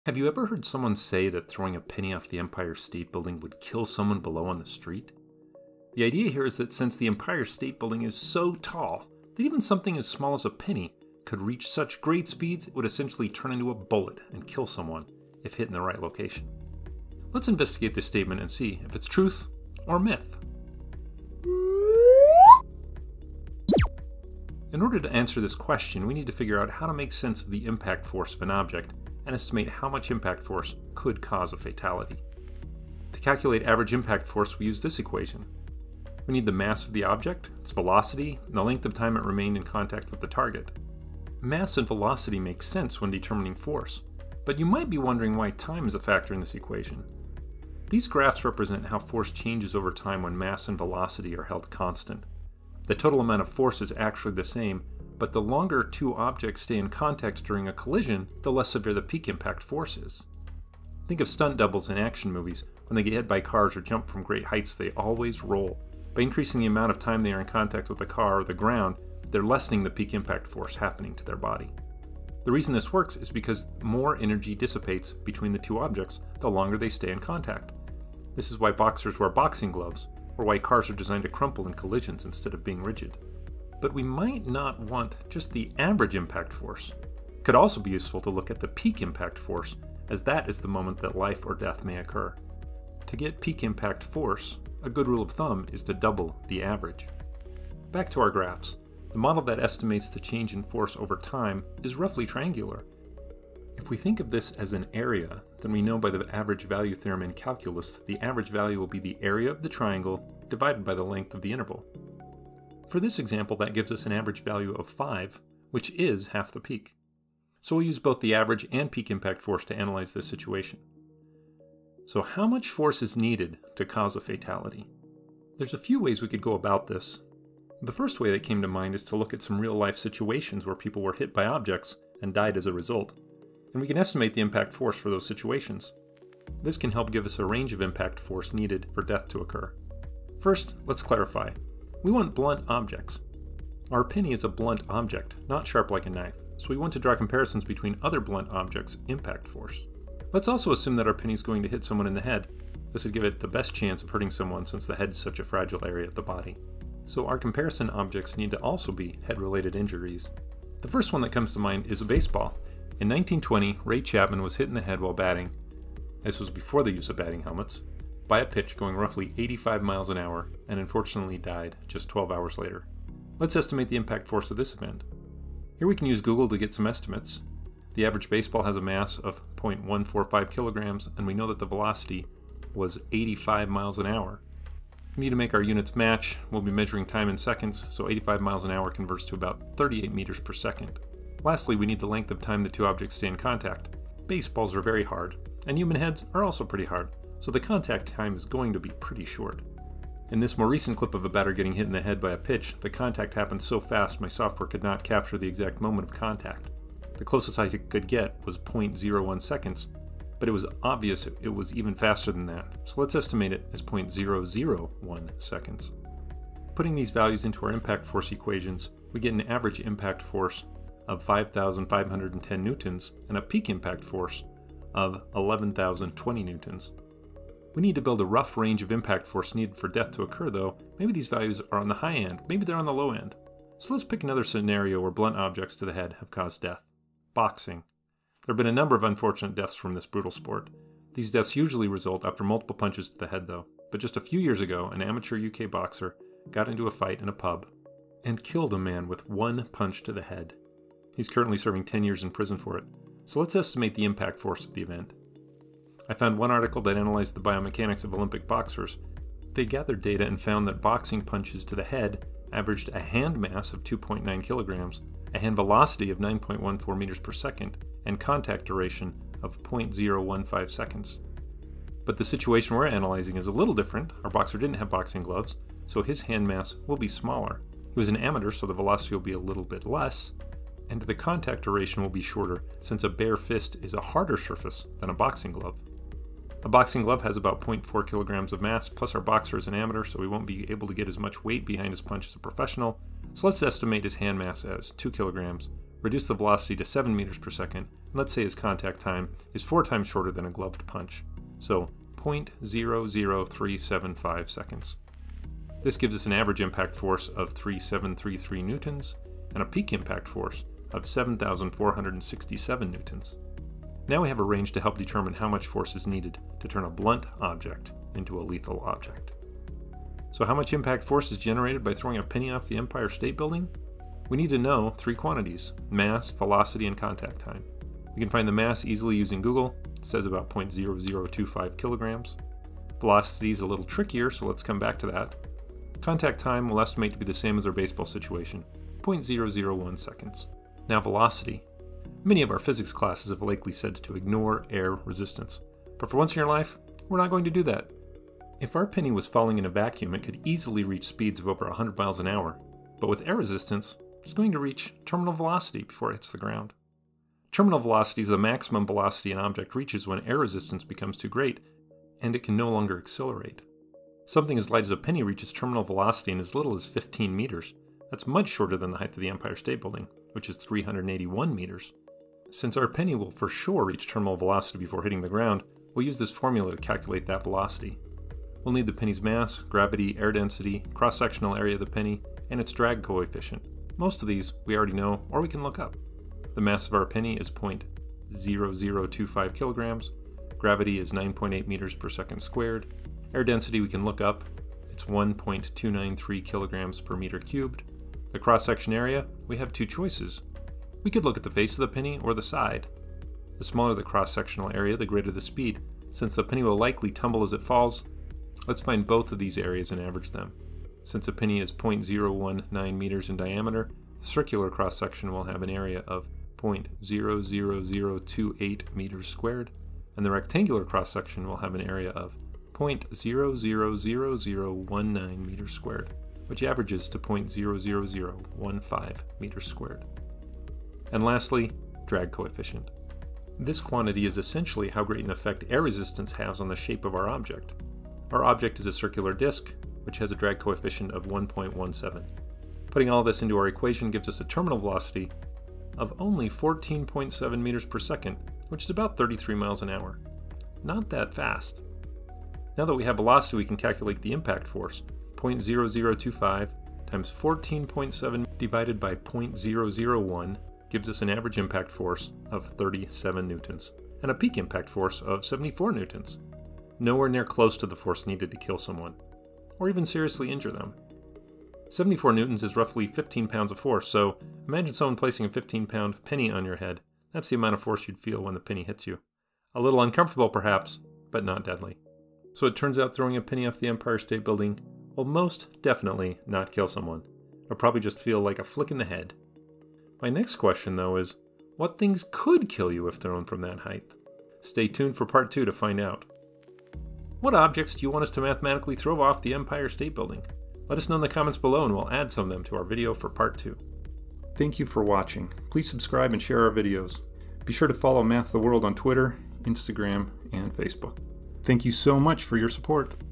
Have you ever heard someone say that throwing a penny off the Empire State Building would kill someone below on the street? The idea here is that since the Empire State Building is so tall, that even something as small as a penny could reach such great speeds it would essentially turn into a bullet and kill someone if hit in the right location. Let's investigate this statement and see if it's truth or myth. In order to answer this question, we need to figure out how to make sense of the impact force of an object and estimate how much impact force could cause a fatality. To calculate average impact force, we use this equation. We need the mass of the object, its velocity, and the length of time it remained in contact with the target. Mass and velocity make sense when determining force, but you might be wondering why time is a factor in this equation. These graphs represent how force changes over time when mass and velocity are held constant. The total amount of force is actually the same, but the longer two objects stay in contact during a collision, the less severe the peak impact force is. Think of stunt doubles in action movies. When they get hit by cars or jump from great heights, they always roll. By increasing the amount of time they are in contact with the car or the ground, they're lessening the peak impact force happening to their body. The reason this works is because more energy dissipates between the two objects the longer they stay in contact. This is why boxers wear boxing gloves, or why cars are designed to crumple in collisions instead of being rigid. But we might not want just the average impact force. It could also be useful to look at the peak impact force, as that is the moment that life or death may occur. To get peak impact force, a good rule of thumb is to double the average. Back to our graphs. The model that estimates the change in force over time is roughly triangular. If we think of this as an area, then we know by the average value theorem in calculus that the average value will be the area of the triangle divided by the length of the interval. For this example, that gives us an average value of 5, which is half the peak. So we'll use both the average and peak impact force to analyze this situation. So how much force is needed to cause a fatality? There's a few ways we could go about this. The first way that came to mind is to look at some real-life situations where people were hit by objects and died as a result, and we can estimate the impact force for those situations. This can help give us a range of impact force needed for death to occur. First, let's clarify. We want blunt objects. Our penny is a blunt object, not sharp like a knife, so we want to draw comparisons between other blunt objects' impact force. Let's also assume that our penny is going to hit someone in the head. This would give it the best chance of hurting someone since the head is such a fragile area of the body. So our comparison objects need to also be head-related injuries. The first one that comes to mind is a baseball. In 1920, Ray Chapman was hit in the head while batting. This was before the use of batting helmets, by a pitch going roughly 85 miles an hour, and unfortunately died just 12 hours later. Let's estimate the impact force of this event. Here we can use Google to get some estimates. The average baseball has a mass of 0.145 kilograms, and we know that the velocity was 85 miles an hour. We need to make our units match. We'll be measuring time in seconds, so 85 miles an hour converts to about 38 meters per second. Lastly, we need the length of time the two objects stay in contact. Baseballs are very hard, and human heads are also pretty hard, so the contact time is going to be pretty short. In this more recent clip of a batter getting hit in the head by a pitch, the contact happened so fast my software could not capture the exact moment of contact. The closest I could get was 0.01 seconds, but it was obvious it was even faster than that, so let's estimate it as 0.001 seconds. Putting these values into our impact force equations, we get an average impact force of 5,510 newtons and a peak impact force of 11,020 newtons. We need to build a rough range of impact force needed for death to occur though. Maybe these values are on the high end, maybe they're on the low end. So let's pick another scenario where blunt objects to the head have caused death. Boxing. There have been a number of unfortunate deaths from this brutal sport. These deaths usually result after multiple punches to the head though, but just a few years ago an amateur UK boxer got into a fight in a pub and killed a man with one punch to the head. He's currently serving 10 years in prison for it. So let's estimate the impact force of the event. I found one article that analyzed the biomechanics of Olympic boxers. They gathered data and found that boxing punches to the head averaged a hand mass of 2.9 kilograms, a hand velocity of 9.14 meters per second, and contact duration of 0.015 seconds. But the situation we're analyzing is a little different. Our boxer didn't have boxing gloves, so his hand mass will be smaller. He was an amateur, so the velocity will be a little bit less, and the contact duration will be shorter since a bare fist is a harder surface than a boxing glove. A boxing glove has about 0.4 kilograms of mass, plus our boxer is an amateur, so he won't be able to get as much weight behind his punch as a professional. So let's estimate his hand mass as 2 kilograms, reduce the velocity to 7 meters per second, Let's say his contact time is 4 times shorter than a gloved punch, so 0.00375 seconds. This gives us an average impact force of 3733 newtons and a peak impact force of 7,467 newtons. Now we have a range to help determine how much force is needed to turn a blunt object into a lethal object. So how much impact force is generated by throwing a penny off the Empire State Building? We need to know 3 quantities: mass, velocity, and contact time. We can find the mass easily using Google. It says about 0.0025 kilograms. Velocity is a little trickier, so let's come back to that. Contact time we'll estimate to be the same as our baseball situation, 0.001 seconds. Now velocity. Many of our physics classes have likely said to ignore air resistance, but for once in your life, we're not going to do that. If our penny was falling in a vacuum, it could easily reach speeds of over 100 miles an hour, but with air resistance, it's going to reach terminal velocity before it hits the ground. Terminal velocity is the maximum velocity an object reaches when air resistance becomes too great, and it can no longer accelerate. Something as light as a penny reaches terminal velocity in as little as 15 meters. That's much shorter than the height of the Empire State Building, which is 381 meters. Since our penny will for sure reach terminal velocity before hitting the ground, we'll use this formula to calculate that velocity. We'll need the penny's mass, gravity, air density, cross-sectional area of the penny, and its drag coefficient. Most of these we already know, or we can look up. The mass of our penny is 0.0025 kilograms, gravity is 9.8 meters per second squared, air density we can look up, it's 1.293 kilograms per meter cubed. The cross-section area, we have 2 choices. We could look at the face of the penny or the side. The smaller the cross-sectional area, the greater the speed. Since the penny will likely tumble as it falls, let's find both of these areas and average them. Since a penny is 0.019 meters in diameter, the circular cross-section will have an area of 0.00028 meters squared, and the rectangular cross-section will have an area of 0.000019 meters squared, which averages to 0.00015 meters squared. And lastly, drag coefficient. This quantity is essentially how great an effect air resistance has on the shape of our object. Our object is a circular disk, which has a drag coefficient of 1.17. Putting all this into our equation gives us a terminal velocity of only 14.7 meters per second, which is about 33 miles an hour. Not that fast. Now that we have velocity, we can calculate the impact force. 0.0025 times 14.7 divided by 0.001 gives us an average impact force of 37 newtons and a peak impact force of 74 newtons. Nowhere near close to the force needed to kill someone, or even seriously injure them. 74 newtons is roughly 15 pounds of force, so imagine someone placing a 15-pound penny on your head. That's the amount of force you'd feel when the penny hits you. A little uncomfortable perhaps, but not deadly. So it turns out throwing a penny off the Empire State Building will most definitely not kill someone. It'll probably just feel like a flick in the head. My next question though is, what things could kill you if thrown from that height? Stay tuned for part 2 to find out. What objects do you want us to mathematically throw off the Empire State Building? Let us know in the comments below and we'll add some of them to our video for part 2. Thank you for watching. Please subscribe and share our videos. Be sure to follow Math the World on Twitter, Instagram, and Facebook. Thank you so much for your support.